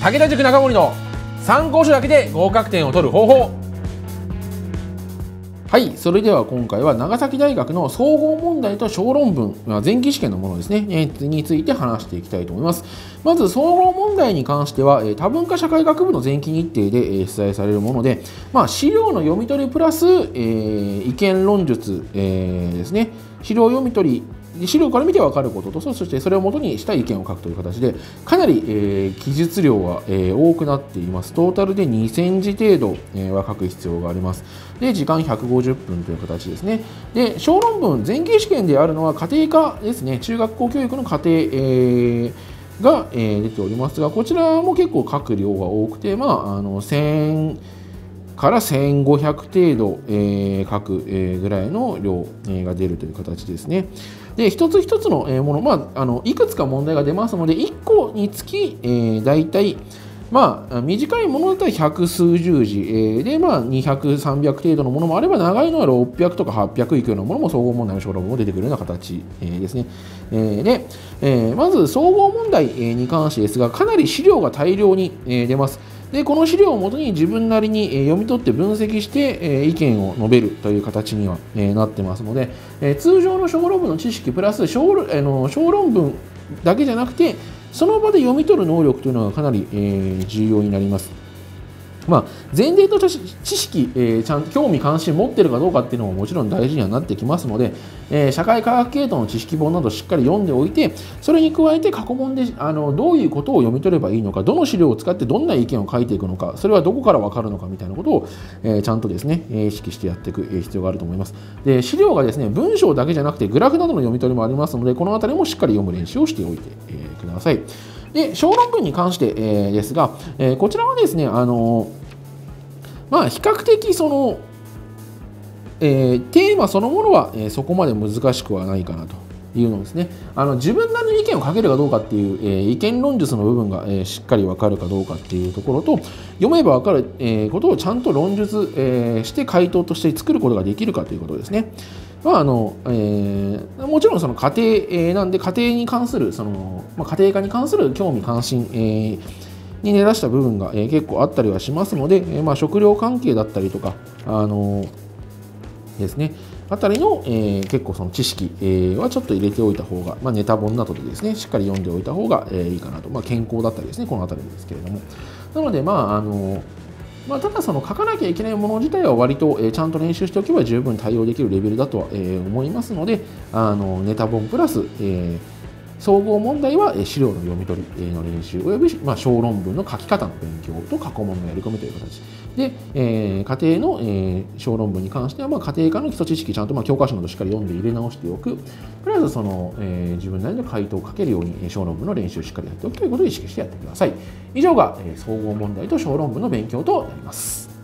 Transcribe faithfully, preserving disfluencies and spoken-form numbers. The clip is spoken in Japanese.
武田塾中森の参考書だけで合格点を取る方法。はい、それでは今回は長崎大学の総合問題と小論文、前期試験のものですね、について話していきたいと思います。まず総合問題に関しては、多文化社会学部の前期日程で出題されるもので、まあ、資料の読み取りプラス、えー、意見論述、えー、ですね、資料読み取り、資料から見て分かることと、そしてそれを元にした意見を書くという形で、かなり、えー、記述量は、えー、多くなっています。トータルでにせんじ程度、えー、は書く必要があります。で、時間ひゃくごじゅっぷんという形ですね。で、小論文、前期試験であるのは家庭科ですね、中学校教育の家庭、えーが、えー、出ておりますが、こちらも結構書く量が多くて、まあ、あのせんからせんごひゃく程度、えー、書く、えー、ぐらいの量、えー、が出るという形ですね。で、一つ一つのもの、まあ、あのいくつか問題が出ますので、いっこにつき、えー、大体、まあ、短いものだったら百数十字、えー、で、まあ、にひゃく、さんびゃく程度のものもあれば、長いのはろっぴゃくとかはっぴゃくいくようなものも総合問題の小論文も出てくるような形、えー、ですね。えー、で、えー、まず総合問題に関してですが、かなり資料が大量に出ます。で、この資料をもとに自分なりに読み取って分析して意見を述べるという形にはなってますので、通常の小論文の知識プラス小論文だけじゃなくて、その場で読み取る能力というのがかなり重要になります。まあ、前提として知識、えー、ちゃんと興味関心持ってるかどうかっていうのももちろん大事にはなってきますので、えー、社会科学系統の知識本などしっかり読んでおいて、それに加えて過去問であのどういうことを読み取ればいいのか、どの資料を使ってどんな意見を書いていくのか、それはどこから分かるのかみたいなことを、えー、ちゃんとですね、意識してやっていく必要があると思います。で、資料がですね、文章だけじゃなくてグラフなどの読み取りもありますので、このあたりもしっかり読む練習をしておいて、えー、ください。で、小論文に関して、えー、ですが、えー、こちらはですね、あのーまあ、比較的その、えー、テーマそのものは、えー、そこまで難しくはないかなというのですね。あの自分なりの意見を書けるかどうかっていう、えー、意見論述の部分が、えー、しっかり分かるかどうかっていうところと、読めば分かる、えー、ことをちゃんと論述、えー、して回答として作ることができるかということですね。まああのえー、もちろんその家庭、えー、なんで家庭に関するその、まあ、家庭科に関する興味関心、えーに根ざした部分が、えー、結構あったりはしますので、えーまあ、食料関係だったりとか、あのー、ですね、あたりの、えー、結構その知識、えー、はちょっと入れておいた方が、まあ、ネタ本などでですね、しっかり読んでおいた方が、えー、いいかなと、まあ、健康だったりですね、このあたりですけれども。なので、まあ、あのーまあ、ただその書かなきゃいけないもの自体は割と、えー、ちゃんと練習しておけば十分対応できるレベルだとは、えー、思いますので、あのネタ本プラス、えー総合問題は資料の読み取りの練習および、まあ、小論文の書き方の勉強と過去問のやり込みという形で、えー、家庭の、えー、小論文に関しては、まあ、家庭科の基礎知識ちゃんと、まあ、教科書などしっかり読んで入れ直しておくプラスその、えー、自分なりの回答を書けるように小論文の練習をしっかりやっておくということを意識してやってください。以上が、えー、総合問題と小論文の勉強となります。